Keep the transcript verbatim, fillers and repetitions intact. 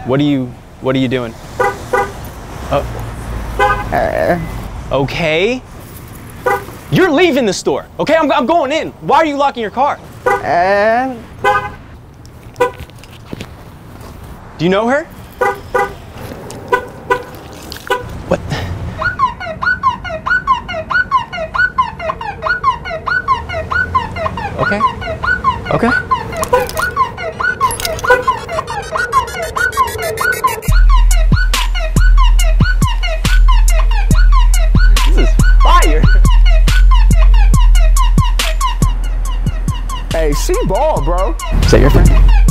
What are you, what are you doing? Oh. Uh, okay. You're leaving the store, okay? I'm, I'm going in. Why are you locking your car? uh, Do you know her? What? Okay. Okay. This is fire. hey, she ball, bro. Is that your friend?